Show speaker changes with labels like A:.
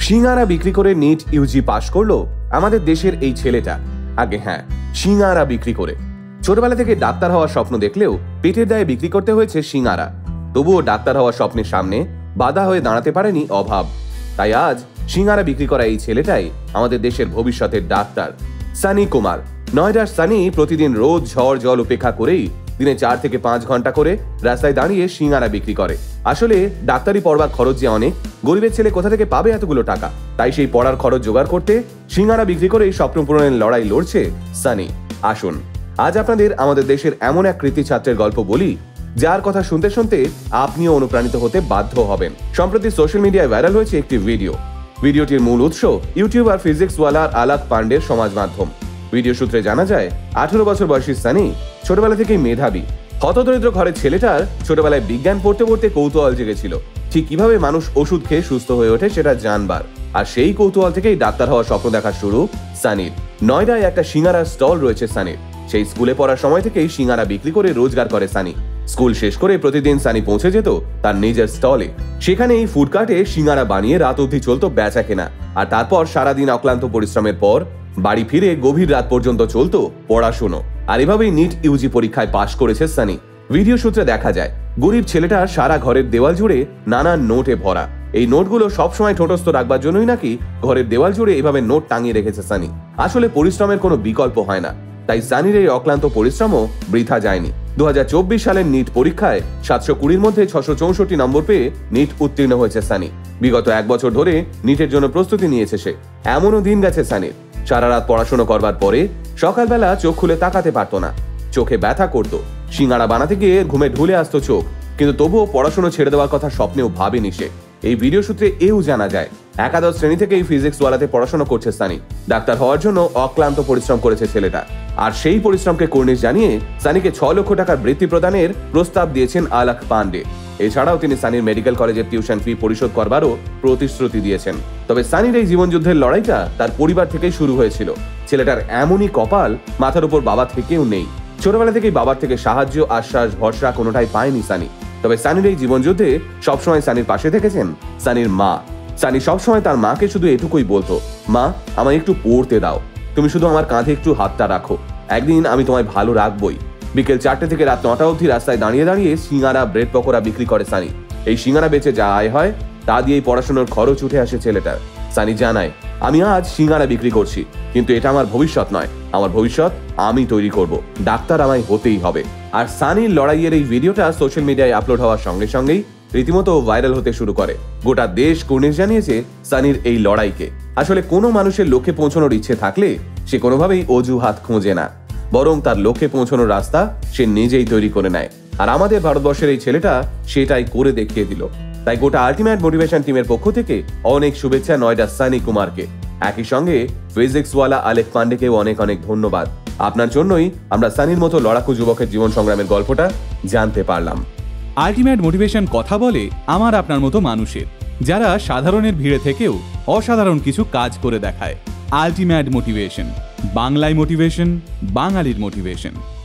A: সিঙ্গারা বিক্রি করে NEET Yuji পাশ করলো আমাদের দেশের এই ছেলেটা। আগে হ্যাঁ, সিঙ্গারা বিক্রি করে। ছোটবেলা থেকে ডাক্তার হওয়ার স্বপ্ন দেখলেও পেটের দায়ে বিক্রি করতে হয়েছে সিঙ্গারা। তবুও ডাক্তার হওয়ার স্বপ্নের সামনে বাধা হয়ে দাঁড়াতে পারেনি অভাব। তাই আজ সিঙ্গারা বিক্রি করা এই ছেলেটাই আমাদের দেশের ভবিষ্যতের ডাক্তার সানি কুমার। নয়ডার সানি প্রতিদিন রোদ ঝড় জল উপেক্ষা করেই দিনে 4 থেকে 5 ঘন্টা করে রাস্তায় দাঁড়িয়ে সিঙ্গারা বিক্রি করে। আসলে ডাক্তারি পড়বার খরচ যে অনেক, গরিবের ছেলে কোথা থেকে পাবে এতগুলো টাকা? তাই সেই পড়ার খরচ জোগাড় করতে সিঙ্গারা বিক্রি করে স্বপ্ন পূরণের লড়াই লড়ছে সানি। আসুন আজ আপনাদের আমাদের দেশের এমন এক কৃতি ছাত্রের গল্প বলি, যার কথা শুনতে শুনতে আপনিও অনুপ্রাণিত হতে বাধ্য হবেন। সম্প্রতি সোশ্যাল মিডিয়ায় ভাইরাল হয়েছে একটি ভিডিওটির মূল উৎস ইউটিউবার ফিজিক্সওয়ালা আলাক পান্ডের সমাজ মাধ্যম। ভিডিও সূত্রে জানা যায় 18 বছর বয়সী সানি ছোটবেলা থেকেই মেধাবী। হতদরিদ্র ঘরের ছেলেটার ছোটবেলায় বিজ্ঞান পড়তে পড়তে কৌতূহল জেগেছিল, ঠিক কিভাবে মানুষ ওষুধ খেয়ে সুস্থ হয়ে ওঠে সেটা জানবার। আর সেই কৌতূহল থেকেই ডাক্তার হওয়ার স্বপ্ন দেখা শুরু সানির। নয়ডায় একটা সিঙ্গারার স্টল রয়েছে সানির। সেই স্কুলে পড়ার সময় থেকেই সিঙ্গারা বিক্রি করে রোজগার করে সানি। স্কুল শেষ করে প্রতিদিন সানি পৌঁছে যেত তার নিজের স্টলে। সেখানেই ফুডকার্টে সিঙ্গারা বানিয়ে রাত অবধি চলতো বেচা কেনা। আর তারপর সারাদিন অক্লান্ত পরিশ্রমের পর বাড়ি ফিরে গভীর রাত পর্যন্ত চলতো পড়াশুনো। আর এভাবেই নিট ইউজি পরীক্ষায় পাশ করেছে সানি। ভিডিও সূত্রে দেখা যায় গরিব ছেলেটা সারা ঘরের দেওয়াল জুড়ে নানান নোটে ভরা। এই নোটগুলো সবসময় ঠোঁটস্থ রাখবার জন্যই নাকি ঘরের দেওয়াল জুড়ে এভাবে নোট টাঙিয়ে রেখেছে সানি। আসলে পরিশ্রমের কোনো বিকল্প হয় না, তাই সানির এই অক্লান্ত পরিশ্রমও বৃথা যায়নি। 2024 সালের নিট পরীক্ষায় 720-র মধ্যে 664 নম্বর পেয়ে নিট উত্তীর্ণ হয়েছে সানি। বিগত 1 বছর ধরে নিটের জন্য প্রস্তুতি নিয়েছে সে। এমনও দিন গেছে সানির, সারা রাত পড়াশোনা করবার পরে সকালবেলা চোখ খুলে তাকাতে পারতো না, চোখে ব্যথা করতো। সিঙ্গারা বানাতে গিয়ে ঘুমে ঢুলে আসতো চোখ, কিন্তু তবুও পড়াশোনা ছেড়ে দেওয়ার কথা স্বপ্নেও ভাবেনি সে। এই ভিডিও সূত্রে এও জানা যায় একাদশ শ্রেণী থেকেই ফিজিক্সওয়ালাতে পড়াশোনা করছে সানি। ডাক্তার হওয়ার জন্য অক্লান্ত পরিশ্রম করেছে ছেলেটা। আর সেই পরিশ্রমকে কর্নিশ জানিয়ে সানিকে 6 লক্ষ টাকার বৃত্তি প্রদানের প্রস্তাব দিয়েছেন আলাক পান্ডে। এছাড়াও তিনি সানির মেডিকেল কলেজের টিউশন ফি পরিশোধ করবারও প্রতিশ্রুতি দিয়েছেন। তবে সানির এই জীবনযুদ্ধের লড়াইটা তার পরিবার থেকেই শুরু হয়েছিল। ছেলেটার এমনই কপাল, মাথার উপর বাবা থেকেও নেই। ছোটবেলা থেকেই বাবার থেকে সাহায্য, আশ্বাস, ভরসা কোনোটাই পায়নি সানি। তবে সানির এই জীবনযুদ্ধে সবসময় সানির পাশে থেকেছেন সানির মা। সানি সবসময় তার মাকে শুধু এটুকুই বলতো, মা আমায় একটু পড়তে দাও, তুমি শুধু আমার কাঁধে একটু হাতটা রাখো, একদিন আমি তোমায় ভালো রাখবই। বিকেল 4টে থেকে রাত 9টা অবধি রাস্তায় দাঁড়িয়ে দাঁড়িয়ে সিঙ্গারা, ব্রেড পকোড়া বিক্রি করে সানি। এই সিঙ্গারা বেচে যা আয় হয় তা দিয়েই পড়াশোনার খরচ উঠে আসে ছেলেটার। সানি জানায়, আমি আজ সিঙ্গারা বিক্রি করছি, কিন্তু এটা আমার ভবিষ্যৎ নয়। আমার ভবিষ্যৎ আমি তৈরি করব, ডাক্তার আমায় হতেই হবে। আর সানির লড়াইয়ের এই ভিডিওটা সোশ্যাল মিডিয়ায় আপলোড হওয়ার সঙ্গে সঙ্গেই রীতিমতো ভাইরাল হতে শুরু করে। গোটা দেশ কর্নিশ জানিয়েছে সানির এই লড়াইকে। আসলে কোনো মানুষের লক্ষ্যে পৌঁছানোর ইচ্ছে থাকলে সে কোনোভাবেই অজুহাত খোঁজে না, বরং তার লক্ষ্যে পৌঁছানোর রাস্তা সে নিজেই তৈরি করে নেয়। আর আমাদের ভারতবর্ষের এই ছেলেটা সেটাই করে দেখিয়ে দিল। তাই গোটা আল্টিমেট মোটিভেশন টিমের পক্ষ থেকে অনেক শুভেচ্ছা নয়ডা সানি কুমারকে। একই সঙ্গে ফিজিক্সওয়ালা আলেক পান্ডেকেও অনেক অনেক ধন্যবাদ। আপনার জন্যই আমরা সানির মতো লড়াকু যুবকের জীবন সংগ্রামের গল্পটা জানতে পারলাম।
B: আল্টিমেট মোটিভেশন কথা বলে আমার আপনার মতো মানুষের, যারা সাধারণের ভিড়ে থেকেও অসাধারণ কিছু কাজ করে দেখায়। আল্টিমেট মোটিভেশন, বাংলায় মোটিভেশন, বাঙালির মোটিভেশন।